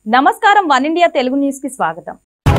నమస్కారం one India Telugu news కి స్వాగతం।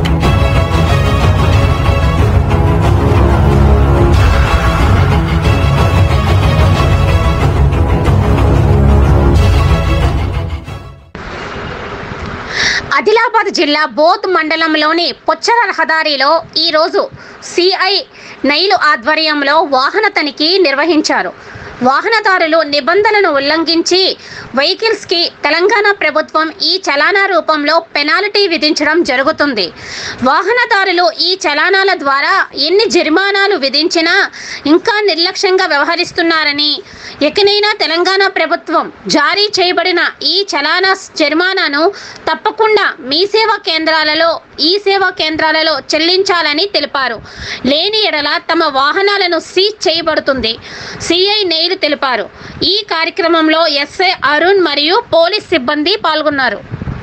ఆదిలాబాద్ జిల్లా బోత్ మండలంలోని పొచ్చర రహదారిలో ఈ రోజు సిఐ నైలు ఆధ్వర్యంలో వాహన తనిఖీ నిర్వహించారు। వాహనదారులు నిబంధనలను ఉల్లంఘించి వెహికల్స్ కి తెలంగాణ ప్రభుత్వం ఈ చలానా రూపంలో పెనాల్టీ విధించడం జరుగుతుంది। వాహనదారులు ఈ చలానాల ద్వారా ఎన్ని జరిమానాలు విధించినా ఇంకా నిర్లక్ష్యంగా వ్యవహరిస్తున్నారని ఎకనైనా తెలంగాణ ప్రభుత్వం జారీ చేయబడిన ఈ చలానా జరిమానాను తప్పకుండా మీ సేవా కేంద్రాలలో చెల్లించాలని తెలిపారు। లేని ఎడల తమ వాహనాలను సీజ్ చేయబడుతుంది సిఐ నైలు తెలిపారు। ఈ కార్యక్రమంలో ఎస్ఐ అరుణ్ మరియు పోలీస్ సిబ్బంది పాల్గొన్నారు।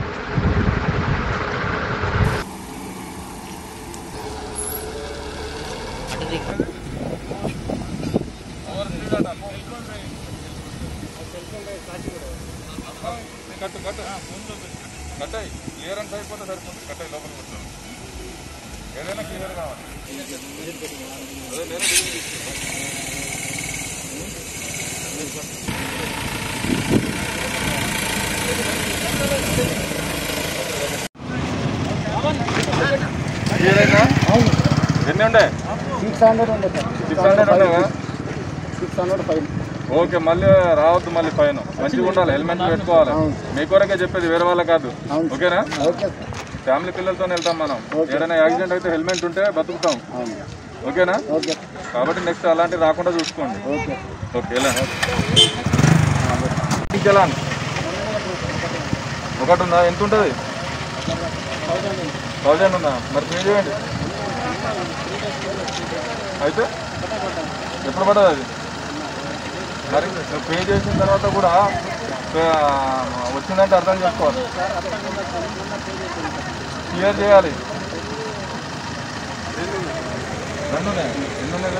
ఎన్ని ఉండే 600 ఉండే సార్ 600 ఉండేవా 600 ఫైన్ ఓకే మళ్ళీ రావద్దు మళ్ళీ ఫైన్ మంచిగా ఉండాలి హెల్మెట్ పెట్టుకోవాలి మీ కొరకే చెప్పేది వేరే వాళ్ళ కాదు ఓకేనా ఓకే ఫ్యామిలీ పిల్లలతో వెళ్తాం మనం ఏదైనా యాక్సిడెంట్ అయితే హెల్మెట్ ఉంటే బతుకుతాం ఓకేనా ఓకే కాబట్టి నెక్స్ట్ అలాంటివి రాకుండా చూసుకోండి ఓకే ఓకే వెళ్ళండి చలాన్ ఒకటి ఉందా ఎంత ఉంటుంది 1000 ఉందా మరి పే చేయండి అయితే ఎప్పుడు పడదు అది మరి పే చేసిన తర్వాత కూడా వచ్చిందంటే అర్థం చేసుకోవాలి క్లియర్ చేయాలి రెండు ఉన్నాయి ఎన్ని ఉన్నాయి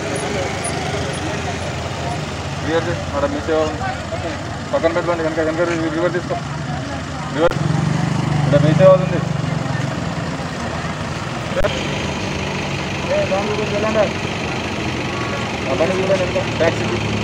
క్లియర్ చేసి మేడం మీ సేవ పక్కన పెట్టుకోండి కనుక రివర్ తీసుకో రివర్ ఇక్కడ మీ సేవ ఉంది వెళ్ళండి బండి కూడా ట్యాక్సీ